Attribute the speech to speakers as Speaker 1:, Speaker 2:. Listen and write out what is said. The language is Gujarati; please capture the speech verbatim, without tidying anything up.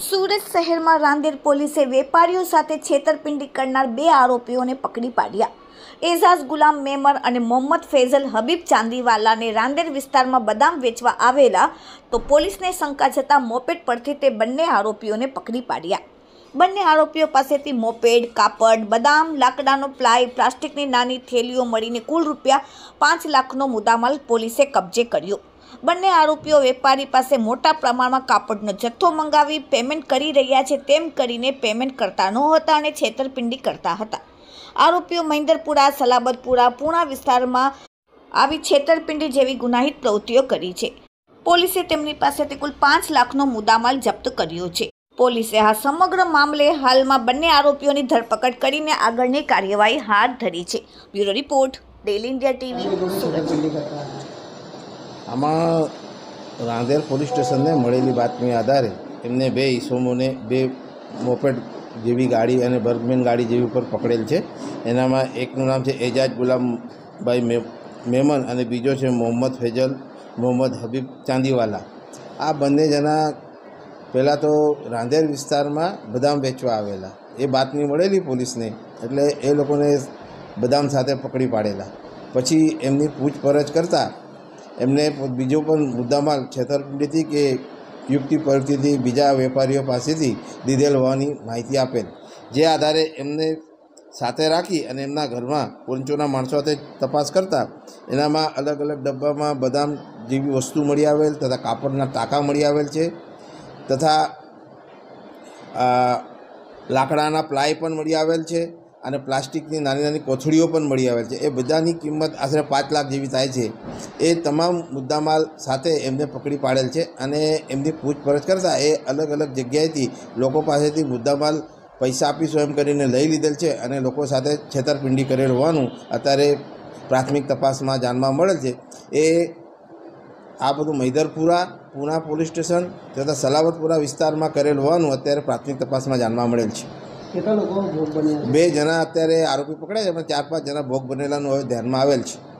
Speaker 1: સુરત શહેરમાં રાંદેર પોલીસે વેપારીઓ સાથે છેતરપિંડી કરનાર બે આરોપીઓને પકડી પાડ્યા। એઝાઝ ગુલામ મેમર અને મોહમ્મદ ફૈઝલ હબીબ ચાંદીવાલાને રાંદેર વિસ્તારમાં બદામ વેચવા આવેલા તો પોલીસને શંકા જતા મોપેડ પરથી તે બંને આરોપીઓને પકડી પાડ્યા। બંને આરોપીઓ પાસેથી મોપેડ, કાપડ, બદામ, લાકડાનો પ્લાય, પ્લાસ્ટિકની નાની થેલીઓ મળીને કુલ રૂપિયા પાંચ લાખનો મુદ્દામાલ પોલીસે કબજે કર્યો। બંને આરોપીઓ વેપારી પાસે મોટા પ્રમાણમાં કાપડનો જથ્થો મંગાવી પેમેન્ટ કરી રહ્યા છે તેમ કરીને પેમેન્ટ કરતા નહોતા અને છેતરપિંડી કરતા હતા। આરોપીઓ મહિન્દરપુરા, સલાબતપુરા, પૂણા વિસ્તારમાં આવી છેતરપિંડી જેવી ગુનાહિત પ્રવૃત્તિઓ કરી છે। પોલીસે તેમની પાસેથી કુલ પાંચ લાખનો મુદ્દામાલ જપ્ત કર્યો છે। પોલીસે આ સમગ્ર મામલે હાલમાં બંને આરોપીઓની ધરપકડ કરીને આગળની કાર્યવાહી હાથ ધરી છે। Bureau report, daily India TV, Surat.
Speaker 2: આમાં રાંદેર પોલીસ સ્ટેશનને મળેલી બાતમી આધારે એમને બે ઈસમોને બે મોપેડ જેવી ગાડી અને બર્ગમેન ગાડી જેવી ઉપર પકડેલ છે। એનામાં એકનું નામ છે એજાજ ગુલામભાઈ મેમન અને બીજો છે મોહમ્મદ ફૈઝલ મોહમ્મદ હબીબ ચાંદીવાલા। આ બંને જણા પહેલાં તો રાંદેર વિસ્તારમાં બદામ વેચવા આવેલા, એ બાતમી મળેલી પોલીસને, એટલે એ લોકોને બદામ સાથે પકડી પાડેલા। પછી એમની પૂછપરછ કરતાં એમને બીજો પણ મુદ્દામાલ છેતરપિંડીથી કે યુક્તિ પરથી બીજા વેપારીઓ પાસેથી લીધેલ હોવાની માહિતી આપેલ, જે આધારે એમને સાથે રાખી અને એમના ઘરમાં પોંચોના માણસો સાથે તપાસ કરતાં એનામાં અલગ અલગ ડબ્બામાં બદામ જેવી વસ્તુ મળી આવેલ તથા કાપડના ટાંકા મળી આવેલ છે તથા લાકડાના પ્લાય પણ મળી આવેલ છે અને પ્લાસ્ટિકની નાની નાની કોથળીઓ પણ મળી આવેલ છે। એ બધાની કિંમત આશરે પાંચ લાખ જેવી થાય છે। એ તમામ મુદ્દામાલ સાથે એમને પકડી પાડેલ છે અને એમની પૂછપરછ કરતાં એ અલગ અલગ જગ્યાએથી લોકો પાસેથી મુદ્દામાલ પૈસા આપીશું એમ કરીને લઈ લીધેલ છે અને લોકો સાથે છેતરપિંડી કરેલ હોવાનું અત્યારે પ્રાથમિક તપાસમાં જાણવા મળેલ છે। એ આ બધું મહિન્દરપુરા, પૂણા પોલીસ સ્ટેશન તથા સલાબતપુરા વિસ્તારમાં કરેલ હોવાનું અત્યારે પ્રાથમિક તપાસમાં જાણવા મળેલ છે।
Speaker 3: કેટલા લોકો ભોગ બન્યા?
Speaker 2: બે જણા અત્યારે આરોપી પકડાયા છે, ચાર પાંચ જણા ભોગ બનેલાનું હવે ધ્યાનમાં આવેલ છે।